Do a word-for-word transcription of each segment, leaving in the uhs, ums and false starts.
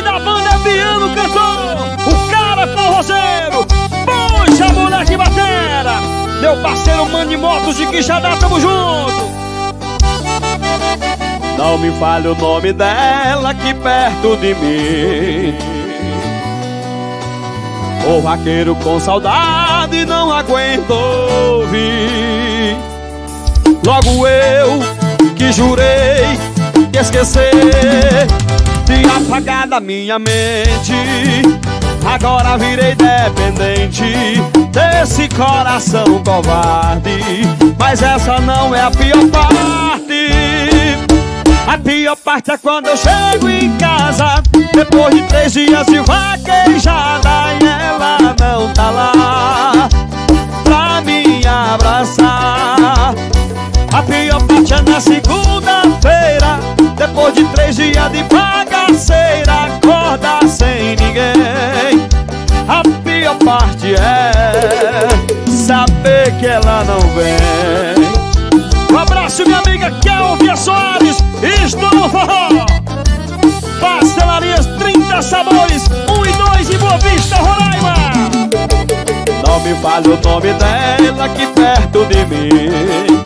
da banda é Biano Cantor, o cara forrozeiro. Puxa, moleque batera. Meu parceiro Mani Motos de Quixadá, tamo junto. Não me fale o nome dela aqui perto de mim. O vaqueiro com saudade não aguento ouvir. Logo eu que jurei de esquecer, de apagar da minha mente, agora virei dependente desse coração covarde. Mas essa não é a pior parte. A pior parte é quando eu chego em casa, depois de três dias de vaquejada, e ela não tá lá pra me abraçar. A pior parte é na segunda-feira, depois de três dias de bagaceira, acorda sem ninguém. A pior parte é saber que ela não vem. Um abraço, minha amiga Kelvia Soares. Estou no forró. Pastelarias trinta Sabores, um e dois em Boa Vista, Roraima. Não me fale o nome dela aqui perto de mim.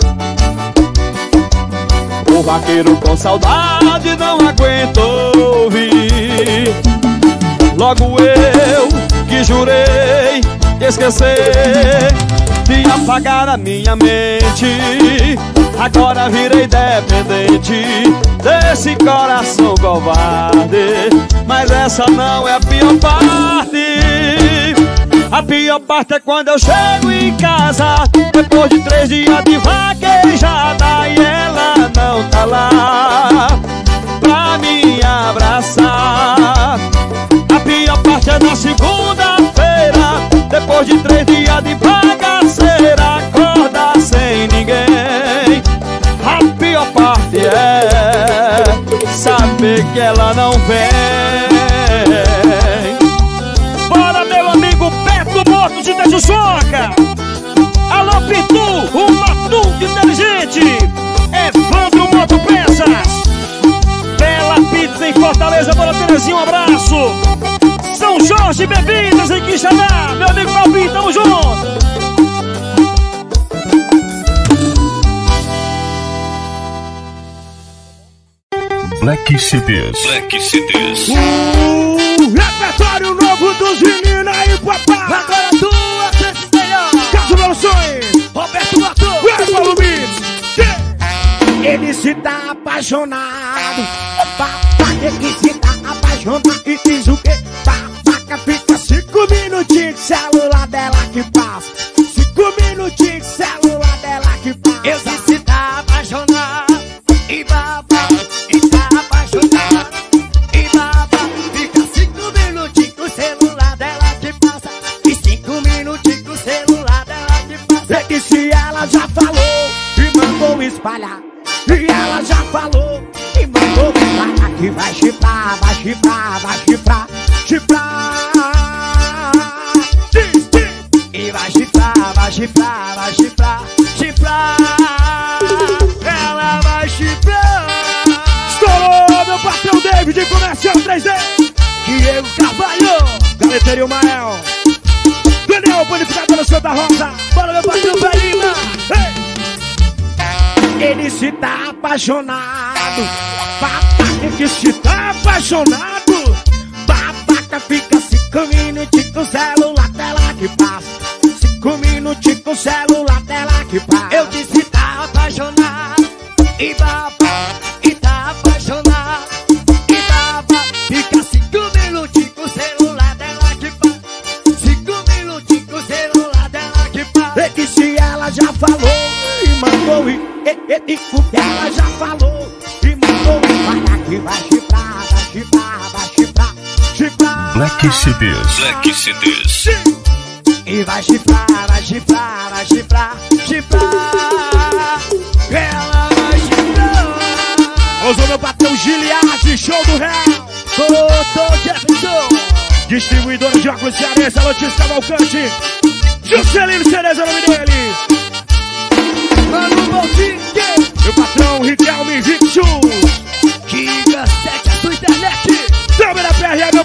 O vaqueiro com saudade não aguento ouvir. Logo eu que jurei de esquecer, de apagar a minha mente, agora virei dependente desse coração covarde. Mas essa não é a pior parte. A pior parte é quando eu chego em casa, depois de três dias de vaquejada, e ela não tá lá pra me abraçar. A pior parte é na segunda-feira, depois de três dias de bagaceira, acorda sem ninguém. A pior parte é saber que ela não vem. Bora, meu amigo Beto Motos de Tejuçoca. Alô, Pitu, o matuto inteligente. Evandro Moto Peças. Bela Pizza em Fortaleza, bora, Terezinha, um abraço. São Jorge Bebidas em Quixadá, meu amigo Balbinho, tamo junto. Black C Ds. Black C Ds. O repertório novo dos meninos aí, papai. Agora tua, senhor. Caso Produções, Roberto Matou, Paulo Beats. Ele se tá apaixonado, babaca que se tá apaixonado e diz o quê? Babaca fica cinco minutinhos, celular dela que passa. Cinco minutinhos, celular dela que passa. Eu disse tá apaixonado e babaca, e tá apaixonado e babaca. Fica cinco minutinhos com o celular dela que passa. E cinco minutinhos com o celular dela que passa. É que se ela já falou e mandou espalhar, e ela já falou e mandou espalhar, que vai chifrar, vai chifrar, vai chifrar, chifrar. Diz, diz. E vai chifrar, vai chifrar, vai chifrar, chifrar. Ela vai chifrar. Estourou, meu patrão David, Comercial três D. Diego Carvalho, Galeteria Mael, Daniel, Panificadora Santa Rosa. bora meu patrão Belina. Ele se tá apaixonado, babaca que se tá apaixonado. Babaca fica cinco minutinhos com o celular dela que passa. Cinco minutinhos com o celular dela que passa. Eu disse tá apaixonado e babaca, e tá apaixonado e babaca. Fica cinco minutinhos com o celular dela que passa. Cinco minutinhos com o celular dela que passa. É que se ela já falou e mandou ir, e, e, e, ela já falou e mandou ir, vai aqui, vai chifrar, vai chifrar, vai chifrar, chifrar. Black C Ds. Black C Ds. E vai chifrar, vai chifrar, vai chifrar, chifrar. Ela vai chifrar. Usou meu patrão Giliard, show do Real. Doutor Jefferson, Distribuidora de óculos cearense, Lotis Cavalcante. Juscelino Cereza, nome dele. Mano Bonzinho, Meu patrão Riquelme Victor. Giga sete, a sua internet. Câmera P R M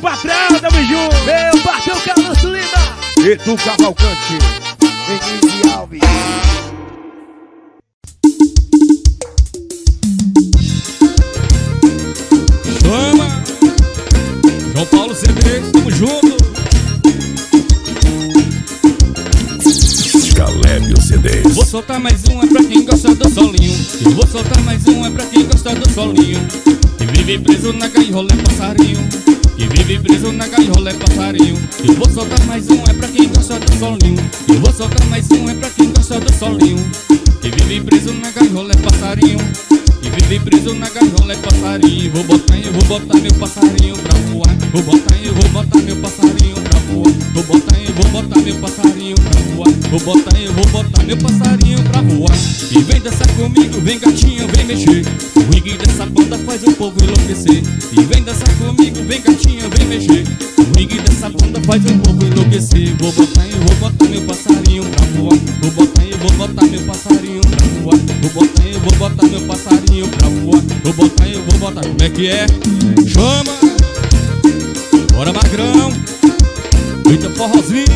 Edu Cavalcante, Denise Alves. Chama! João Paulo C D, tamo junto! Calébio C Ds. Vou soltar mais um, é pra quem gosta do solinho. Eu vou soltar mais um, é pra quem gosta do solinho. Que vive preso na gaiola é passarinho. Que vive preso na gaiola é passarinho. Eu vou soltar mais um, é pra quem gosta do solinho. Eu vou soltar mais um, é pra quem gosta do solinho. Que vive preso na gaiola é passarinho. Que vive preso na gaiola é passarinho. Vou botar, eu vou botar meu passarinho pra voar. Vou botar, eu vou botar meu passarinho pra voar. Vou botar, eu vou botar meu passarinho pra voar. Vou botar, eu vou botar meu passarinho pra voar. E vem dançar comigo, vem gatinho, vem mexer. O ringue dessa banda faz o povo enlouquecer. E vem dançar comigo, vem gatinho, vem mexer. O ringue dessa banda faz o povo enlouquecer. Vou botar, eu vou botar meu passarinho pra voar. Vou botar, eu vou botar meu passarinho pra voar. Vou botar, eu vou botar meu passarinho pra voar. Vou botar, eu vou botar. Como é que é? Chama! Bora, Magrão! Eita, forrozinho!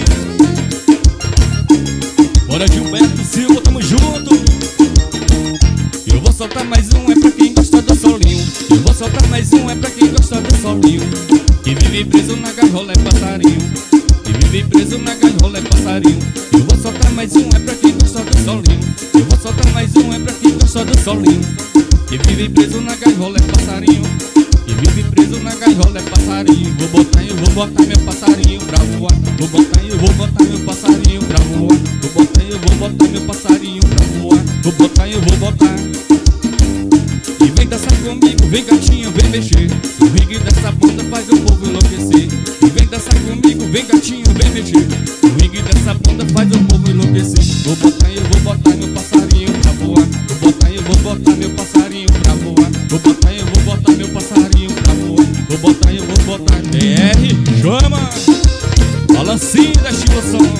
Bora, Gilberto Silva, tamo junto! Eu vou soltar mais um, é pra quem gosta do solinho. Eu vou soltar mais um, é pra quem gosta do solinho. Que vive preso na gaiola é passarinho. Que vive preso na gaiola é passarinho. Eu vou soltar mais um, é pra quem gosta do solinho. Eu vou soltar mais um, é pra quem gosta do solinho. Que vive preso na gaiola é passarinho. Que vive preso na gaiola é passarinho. Vou botar, eu vou botar meu passarinho pra voar. Vou botar, eu vou botar meu passarinho pra voar. Vou botar, eu vou botar meu passarinho pra voar. Vou botar, eu vou botar. E vem dançar comigo, vem gatinho, vem mexer. O ringue dessa banda faz o povo enlouquecer. E vem dançar comigo, vem gatinho, vem mexer. O ringue dessa banda faz o povo enlouquecer. Vou botar, eu vou botar meu passarinho pra voar. Vou botar, eu vou botar meu passarinho pra voar. Vou botar, eu vou botar meu passarinho pra voar. Vou botar, eu vou botar. D R, chama! Balancinho da estimação.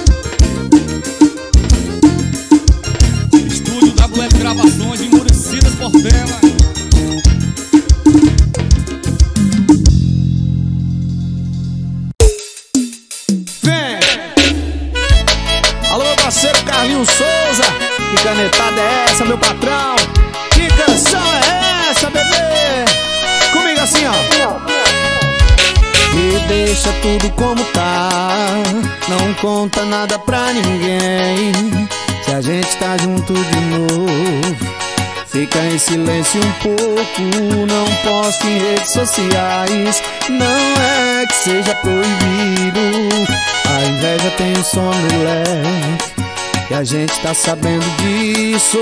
Estúdio W F Gravações, Endurecidas Portela. vem! Alô, meu parceiro Carlinhos Souza. Que canetada é essa, meu patrão? Que canção é essa, bebê? Comigo assim, ó. E deixa tudo como tá, não conta nada pra ninguém. Se a gente tá junto de novo, fica em silêncio um pouco. Não posto em redes sociais, não é que seja proibido. A inveja tem um sono leve, e a gente tá sabendo disso.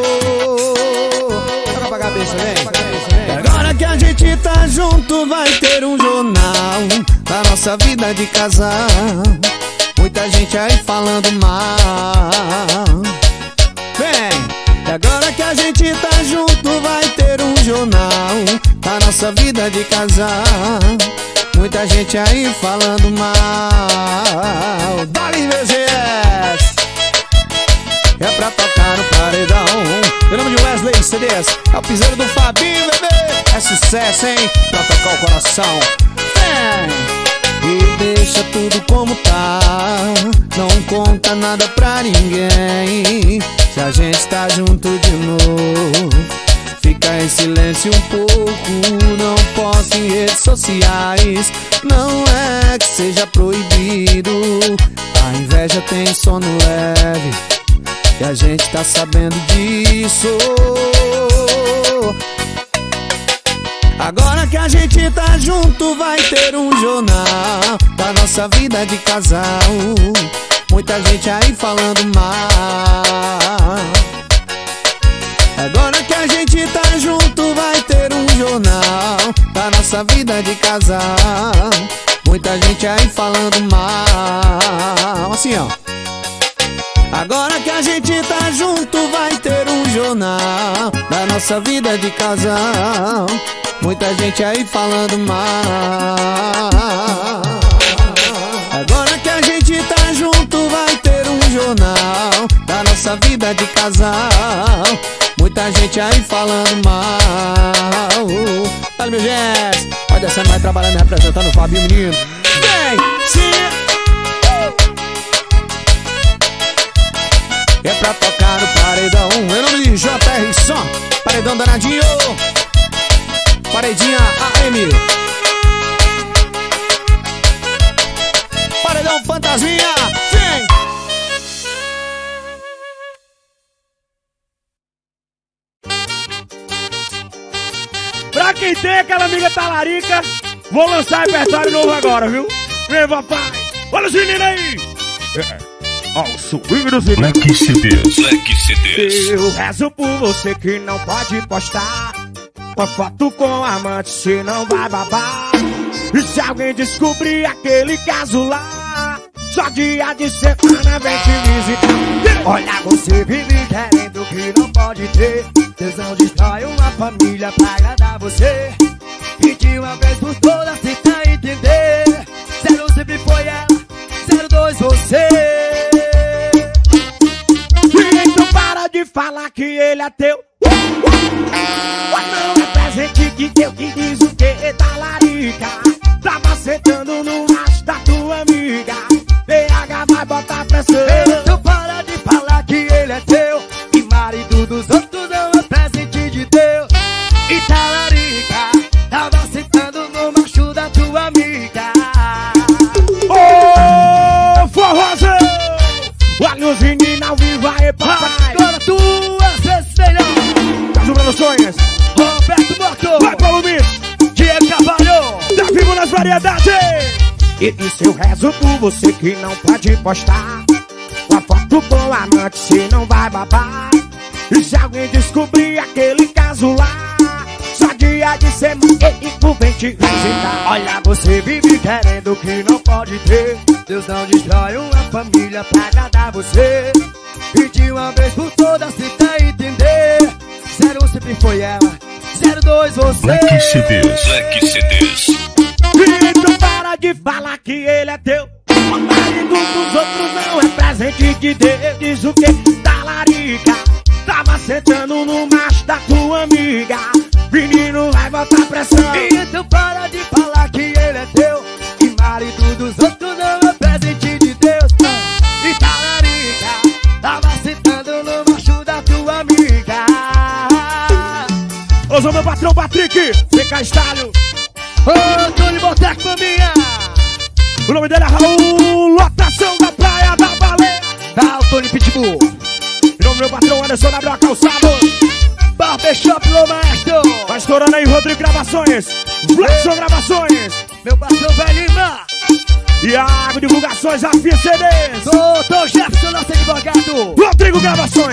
Bora pra cabeça, vem. E agora que a gente tá junto, vai ter um jornal da nossa vida de casal. Muita gente aí falando mal. Vem! E agora que a gente tá junto, vai ter um jornal da nossa vida de casal. Muita gente aí falando mal. Dali, V G S! É pra tocar no paredão. Meu nome de Wesley C Ds, é o piseiro do Fabinho, bebê. É sucesso, hein? Pra tocar o coração. Vem! E deixa tudo como tá, não conta nada pra ninguém. Se a gente tá junto de novo, fica em silêncio um pouco. Não posto em redes sociais, não é que seja proibido. A inveja tem sono leve, e a gente tá sabendo disso. Agora que a gente tá junto, vai ter um jornal da nossa vida de casal. Muita gente aí falando mal. Agora que a gente tá junto, vai ter um jornal da nossa vida de casal. Muita gente aí falando mal. Assim, ó. Agora que a gente tá junto, vai ter um jornal da nossa vida de casal. Muita gente aí falando mal. Agora que a gente tá junto, vai ter um jornal da nossa vida de casal. Muita gente aí falando mal. Olha, meu gente, vai descendo, vai trabalhando, representando o Fabinho, menino. Vem, sim. é pra tocar no paredão. Em nome de J R Som, paredão danadinho, paredinha A M, paredão fantasminha, vem! Pra quem tem aquela amiga talarica, vou lançar repertório novo agora, viu? Vem, papai! Olha os meninos aí! É. Ó, o swing dos meninos. Black C Ds. Black C Ds. Eu rezo por você que não pode postar uma foto com amante, se não vai babar. E se alguém descobrir aquele caso lá, só dia de semana vem te visitar. Olha, você vive querendo que não pode ter. Deus não destrói uma família pra agradar você. E de uma vez por todas tenta entender. Zero sempre foi ela, zero dois você. E então para de falar que ele é teu. Não é presente que Deus te diz o que da larica. Tava sentando no macho da tua amiga. B H vai botar pressão. Então para de falar que ele é teu. E marido dos outros não é presente de Deus. E talarica tava sentando no macho da tua amiga. Ô, oh, forrozão! Olha os meninos ao vivo aí, papai. Agora tua cecilha. Caso Produções, Roberto Motor, vai Paulo Mix, Diego Cavalho, tá vivo nas variedades. E isso eu rezo por você que não pode postar uma foto com amante, se não vai babar. E se alguém descobrir aquele caso lá, só dia de semana ele vem te visitar. Olha, você vive querendo que não pode ter. Deus não destrói uma família pra agradar você. E de uma vez por todas tenta entender. Zero sempre foi ela, zero dois você. Black C Ds. Black C Ds. Então para de falar que ele é teu. O marido dos outros não é presente de Deus. Diz o que? Talarica tava sentando no macho da tua amiga. Menino vai botar pressão. E então para de falar que ele é teu. E marido dos outros não é presente de Deus. E talarica tava sentando no macho da tua amiga. Ô, meu patrão Patrick, C K Estalho. Ô, Tony Boteco Maminha. O nome dele é Raul, lotação da praia da baleia. Tá, o Tony Pitbull. O nome do meu patrão Anderson Gabriel Calçado. Barbershop Lomastro. Tá estourando aí Rodrigo Gravações, Flexon Gravações, meu patrão Belima. Iago Divulgações, A F I C Ds. Doutor Jefferson, nosso advogado. Rodrigo Gravações.